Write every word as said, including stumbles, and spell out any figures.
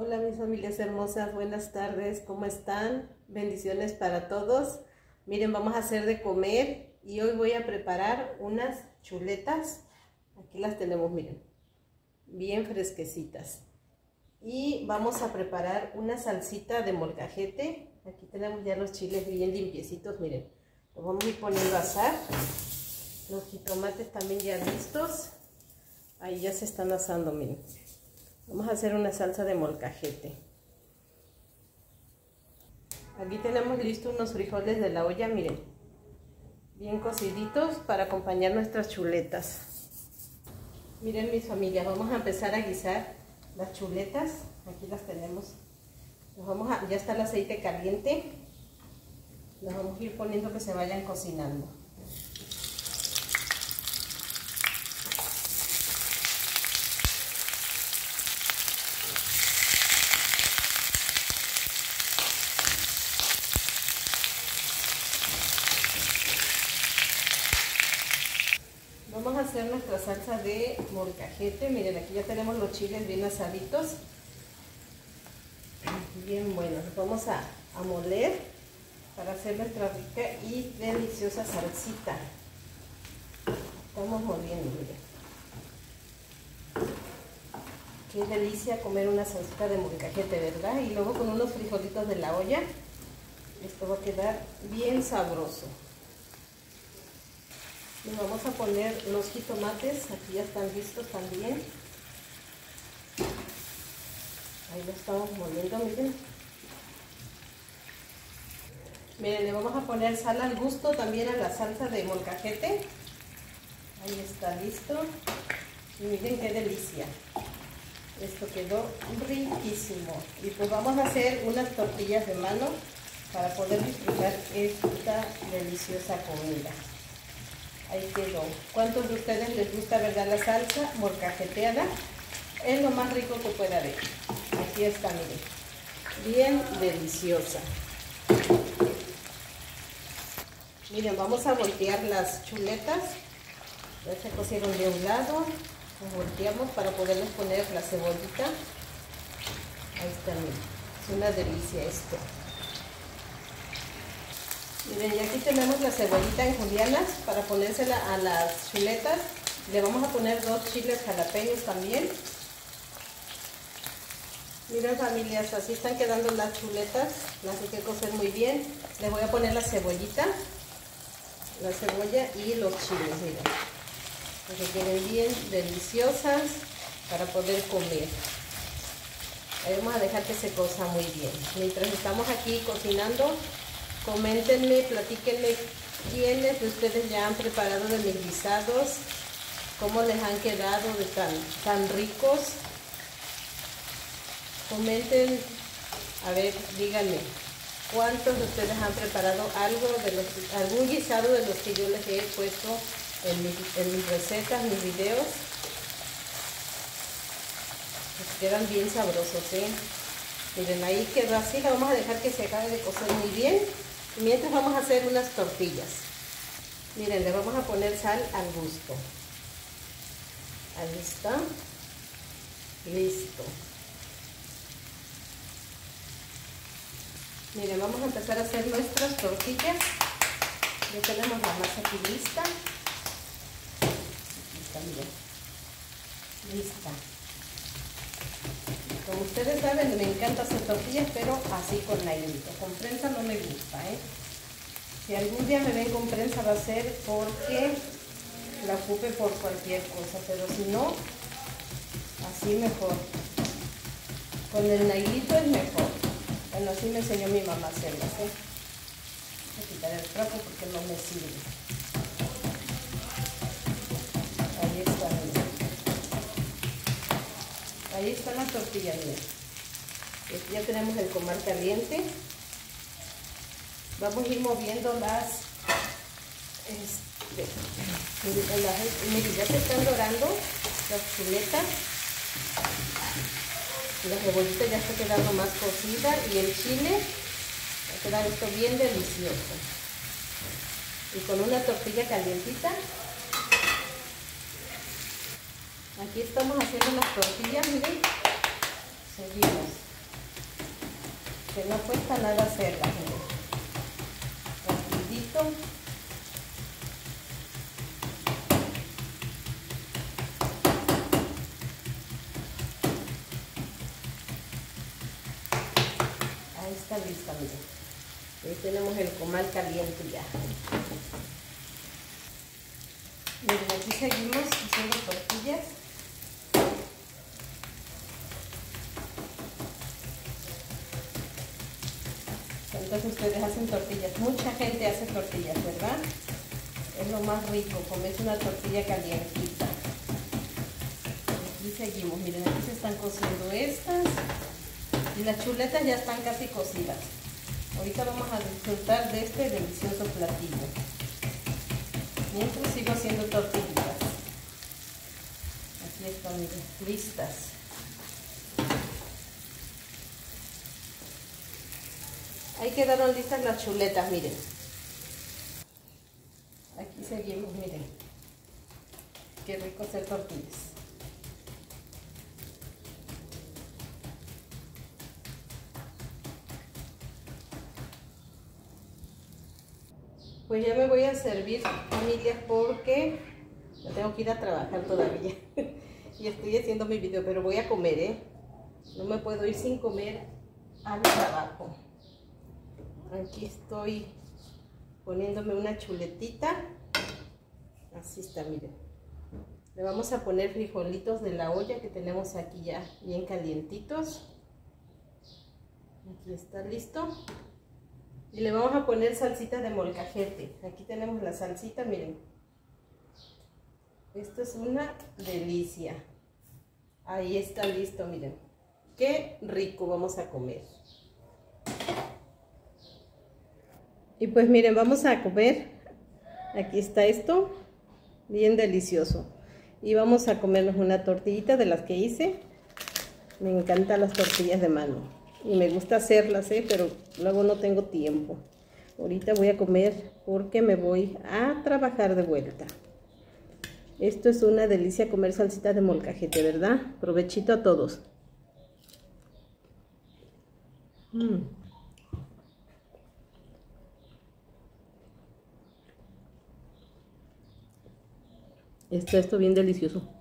Hola mis familias hermosas, buenas tardes, ¿cómo están? Bendiciones para todos. Miren, vamos a hacer de comer y hoy voy a preparar unas chuletas. Aquí las tenemos, miren, bien fresquecitas. Y vamos a preparar una salsita de molcajete. Aquí tenemos ya los chiles bien limpiecitos, miren. Los vamos a ir poniendo a asar. Los jitomates también ya listos. Ahí ya se están asando, miren. Vamos a hacer una salsa de molcajete. Aquí tenemos listos unos frijoles de la olla, miren. Bien cociditos para acompañar nuestras chuletas. Miren mis familias, vamos a empezar a guisar las chuletas. Aquí las tenemos. Los vamos a, ya está el aceite caliente. Los vamos a ir poniendo que se vayan cocinando. Vamos a hacer nuestra salsa de molcajete. Miren, aquí ya tenemos los chiles bien asaditos, bien buenos. Los vamos a, a moler para hacer nuestra rica y deliciosa salsita. Estamos moliendo, miren. Qué delicia comer una salsita de molcajete, ¿verdad? Y luego con unos frijolitos de la olla. Esto va a quedar bien sabroso. Le vamos a poner los jitomates, aquí ya están listos también. Ahí lo estamos moliendo, miren. Miren, le vamos a poner sal al gusto también a la salsa de molcajete. Ahí está listo. Y miren qué delicia. Esto quedó riquísimo. Y pues vamos a hacer unas tortillas de mano para poder disfrutar esta deliciosa comida. Ahí quedó. ¿Cuántos de ustedes les gusta, verdad, la salsa molcajeteada? Es lo más rico que puede haber. Aquí está, miren. Bien deliciosa. Miren, vamos a voltear las chuletas. Ya se cocieron de un lado. Las volteamos para poderles poner la cebollita. Ahí está, miren. Es una delicia esto. Miren, y aquí tenemos la cebollita en julianas para ponérsela a las chuletas. Le vamos a poner dos chiles jalapeños también. Miren familias, así están quedando las chuletas. Las hay que cocer muy bien. Les voy a poner la cebollita, la cebolla y los chiles, miren. Para que queden bien deliciosas para poder comer. Ahí vamos a dejar que se cosa muy bien. Mientras estamos aquí cocinando, coméntenme, platíquenme quiénes de ustedes ya han preparado de mis guisados, cómo les han quedado de tan, tan ricos. Comenten, a ver, díganme, cuántos de ustedes han preparado algo de los, algún guisado de los que yo les he puesto en mis, en mis recetas, mis videos. Pues quedan bien sabrosos, ¿eh? Miren, ahí quedó así, la vamos a dejar que se acabe de cocer muy bien. Mientras vamos a hacer unas tortillas. Miren, le vamos a poner sal al gusto. Ahí está. Listo. Miren, vamos a empezar a hacer nuestras tortillas. Ya tenemos la masa aquí lista. Lista, miren. Lista. Como ustedes saben, me encanta hacer tortillas, pero así con nailito. Con prensa no me gusta, ¿eh? Si algún día me ven con prensa va a ser porque la ocupe por cualquier cosa, pero si no, así mejor. Con el nailito es mejor. Bueno, así me enseñó mi mamá a hacerlas, ¿eh? Voy a quitar el trapo porque no me sirve. Ahí está, miren. Ahí están las tortillas, miren. Ya tenemos el comal caliente. Vamos a ir moviendo las, este, las miren, ya se están dorando las chuletas. La cebollita ya está quedando más cocida y el chile va a quedar esto bien delicioso. Y con una tortilla calientita. Aquí estamos haciendo las tortillas, miren. Seguimos. que no cuesta nada hacerla, miren. Rapidito. Ahí está lista, miren. Ahí tenemos el comal caliente ya. Miren, aquí seguimos haciendo tortillas. Entonces ustedes hacen tortillas. Mucha gente hace tortillas, ¿verdad? Es lo más rico, comerse una tortilla calientita. Aquí seguimos, miren, aquí se están cociendo estas. Y las chuletas ya están casi cocidas. Ahorita vamos a disfrutar de este delicioso platillo. Mientras sigo haciendo tortillitas. Aquí están, miren, listas. Ahí quedaron listas las chuletas, miren. Aquí seguimos, miren. Qué rico hacer tortillas. Pues ya me voy a servir, familia, porque me tengo que ir a trabajar todavía. Y estoy haciendo mi video, pero voy a comer, ¿eh? No me puedo ir sin comer al trabajo. Aquí estoy poniéndome una chuletita. Así está, miren. Le vamos a poner frijolitos de la olla que tenemos aquí ya bien calientitos. Aquí está listo. Y le vamos a poner salsita de molcajete. Aquí tenemos la salsita, miren. Esto es una delicia. Ahí está listo, miren. Qué rico vamos a comer. Y pues miren, vamos a comer. Aquí está esto. Bien delicioso. Y vamos a comernos una tortillita de las que hice. Me encantan las tortillas de mano. Y me gusta hacerlas, ¿eh? Pero luego no tengo tiempo. Ahorita voy a comer porque me voy a trabajar de vuelta. Esto es una delicia comer salsita de molcajete, ¿verdad? Provechito a todos. Mm. Está esto bien delicioso.